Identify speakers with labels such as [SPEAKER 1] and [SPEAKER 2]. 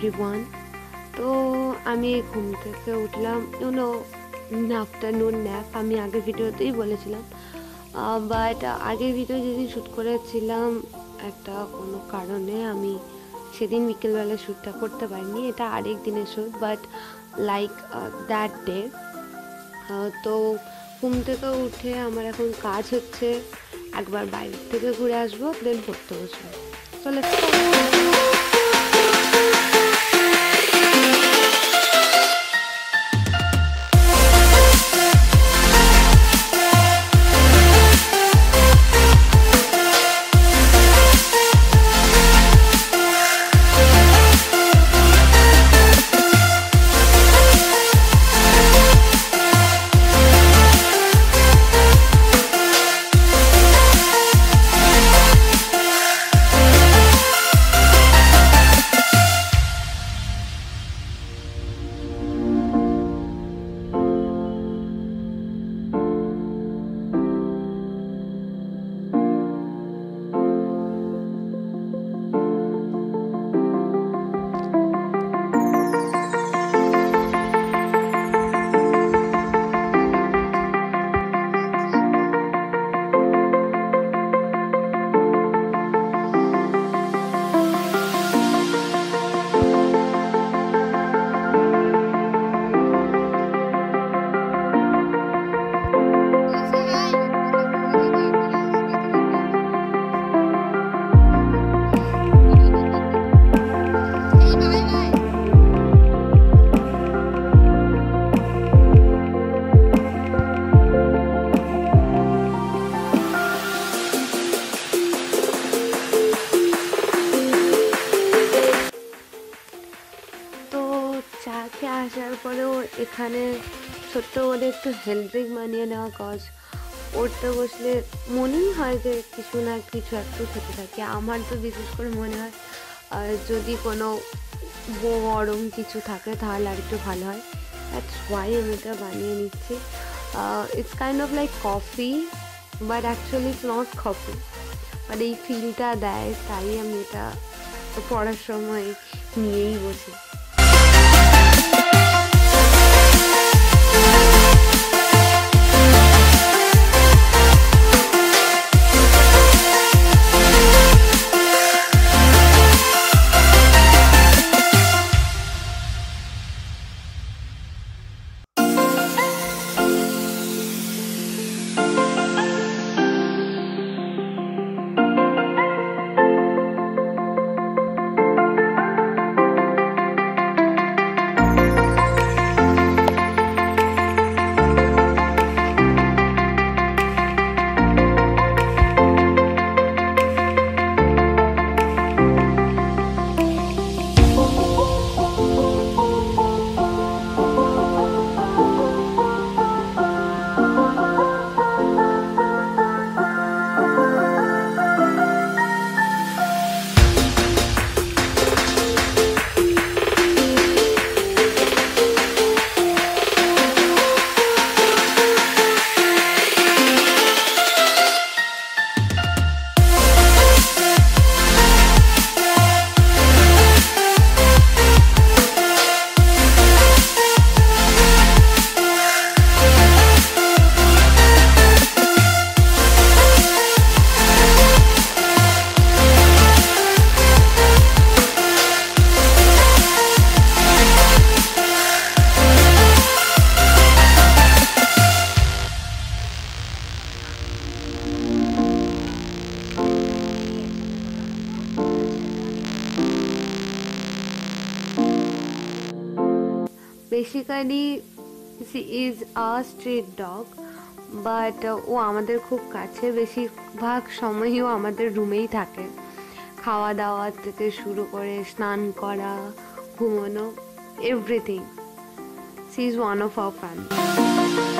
[SPEAKER 1] Everyone. তো আমি ঘুম থেকে উঠলাম আফটারনুন ন্যাপ। আমি আগের ভিডিওতেই বলেছিলাম, বাট আগের ভিডিও যেদিন শ্যুট করেছিলাম একটা কোনো কারণে আমি সেদিন বিকেলবেলা শ্যুটটা করতে পারিনি। এটা আরেক দিনের shoot, but like that day. তো ঘুম থেকে উঠে আমার এখন কাজ হচ্ছে, একবার বাইরে থেকে ঘুরে আসবো, দেন পড়তে বসবো। So let's go. আসার পরেও এখানে ছোট্ট করে একটু হেলথ ড্রিঙ্ক বানিয়ে নেওয়া, কজ পড়তে বসলে মনেই হয় যে কিছু না কিছু একটু খেতে থাকে। আমার তো বিশেষ করে মনে হয় যদি কোনো গরম কিছু থাকে তাহলে আর একটু ভালো হয়। দ্যাটস ওয়াই আমি এটা বানিয়ে নিচ্ছি। It's kind of like coffee, but actually it's not coffee, but এই ফিলটা দেয়, তাই আমি এটা পড়ার সময় নিয়েই বসি। Basically she is a street dog, but ও আমাদের খুব কাছে, বেশিরভাগ সময়ও আমাদের রুমেই থাকে। খাওয়া দাওয়া থেকে শুরু করে স্নান করা, ঘুমানো, everything. She is one of our family.